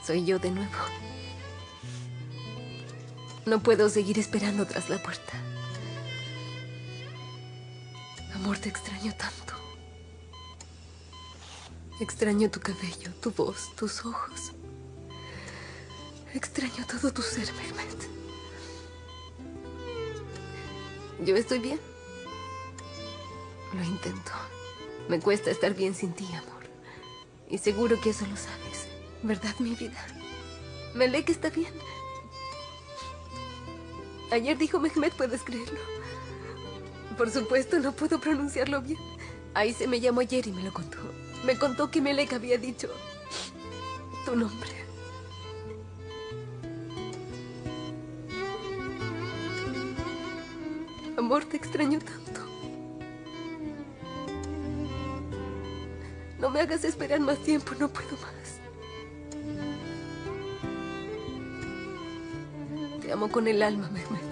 Soy yo de nuevo. No puedo seguir esperando tras la puerta. Amor, te extraño tanto. Extraño tu cabello, tu voz, tus ojos. Extraño todo tu ser, Mehmet. Yo estoy bien. Lo intento. Me cuesta estar bien sin ti, amor. Y seguro que eso lo sabes. ¿Verdad, mi vida? Melek está bien. Ayer dijo Mehmet, ¿puedes creerlo? Por supuesto, no puedo pronunciarlo bien. Aise me llamó ayer y me lo contó. Me contó que Melek había dicho tu nombre. Amor, te extraño tanto. No me hagas esperar más tiempo, no puedo más. Te amo con el alma, Mehmet.